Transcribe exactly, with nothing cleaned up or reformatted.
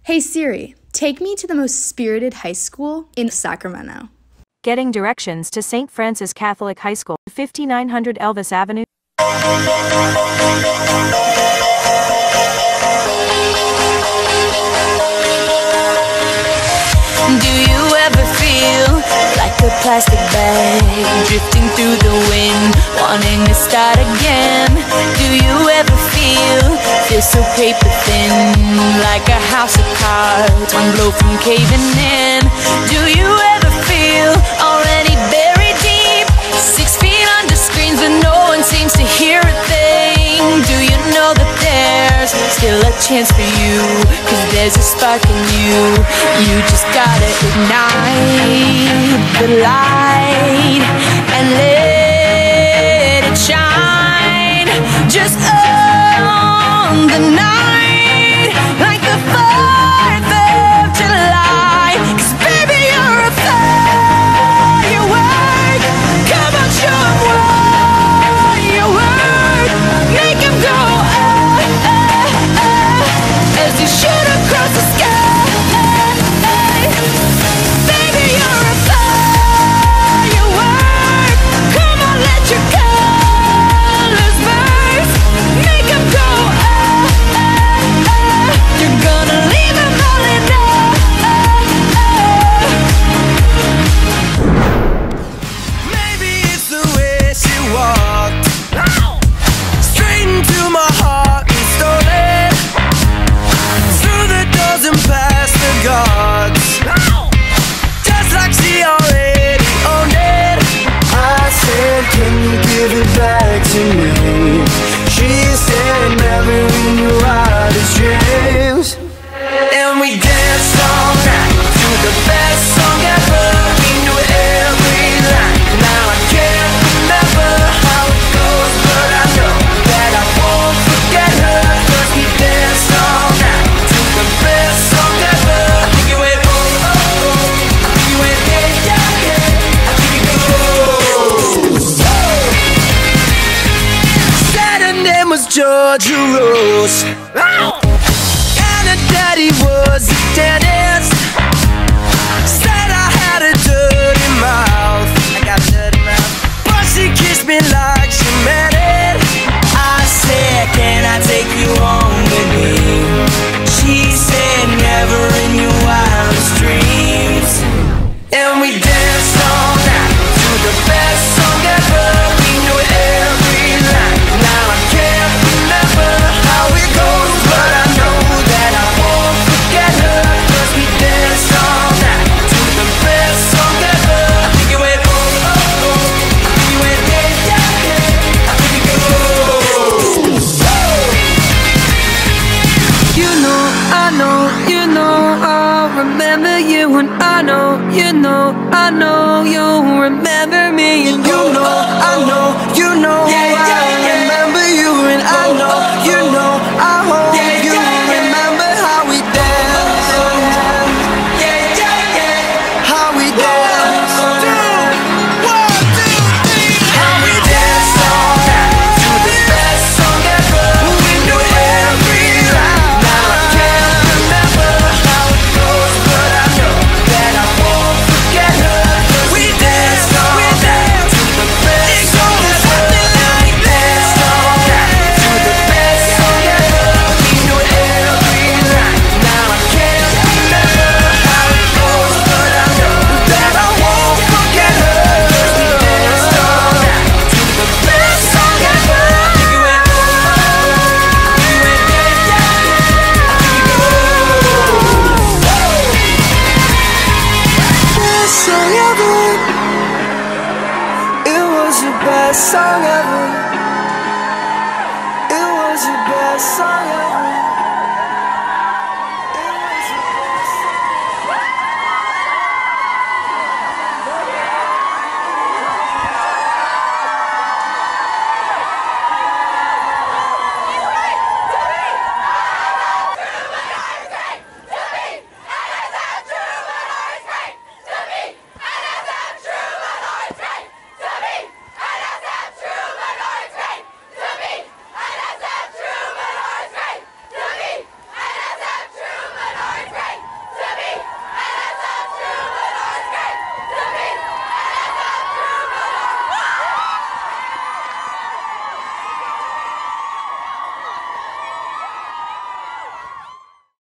Hey Siri, take me to the most spirited high school in Sacramento. Getting directions to Saint Francis Catholic High School, fifty-nine hundred Elvis Avenue. Do you ever feel like a plastic bag drifting through the wind, wanting to start again? Do you ever feel, feel so paper thin, like a house of cards, one blow from caving in? Do you ever feel already buried deep, six feet under screens but no one seems to hear a thing? Do you know that there's still a chance for you, cause there's a spark in you? You just gotta ignite the light and let it shine. Just own the night like the fourth of July. Cause baby, you're a firework. Come on, show 'em what you work. Make 'em go ah, ah, ah, as you shoot across the sky. Baby, you're a firework. Come on, let your colors burst. Make 'em go ah, ah, ah. You're gonna leave 'em all in awe. Maybe it's the way she walked straight into my heart and stole it through the doors and past the guards, just like she already owned it. I said, can you give it back to me? She said, never in your wildest dreams. And we danced all night to the best song ever. We knew every line. Now I can't remember how it goes, but I know that I won't forget her. Cause we danced all night to the best song ever. I think it went oh, oh, oh. I think it went yeah, yeah, yeah. I think it goes oh. Said her name was Georgia Rose, and her daddy was a dentist. Said I had a dirty mouth, I got a dirty mouth, but she kissed me like she meant it. I said, can I take you home with me? She said, never in your wildest dreams. And we danced all night to the best song ever. We knew every line. Now I can't remember how it goes, but I know that I won't forget her. Cause we danced all night to the best song ever. I think it went oh, oh, oh. I think it went yeah, yeah, yeah. I think it goes oh. You know, I know, you know, I'll remember you. And I know, you know, I know you'll remember me. And you know, I know, you know, I remember you. And I know, you know, I hope you remember how we danced. How we danced. One, two, three. How we danced all night to the best song ever. We knew every line. Now I can't remember how it goes, but I know that I won't forget her. Cause we danced all night to the best song ever. We danced all night to the best song ever. We knew every line. Now I can't remember how it goes, but I know that I won't forget her. Cause we danced all night to the best song ever. I think it went oh, I think it went yeah, yeah, yeah. I think it goes best song ever. It was the best song ever.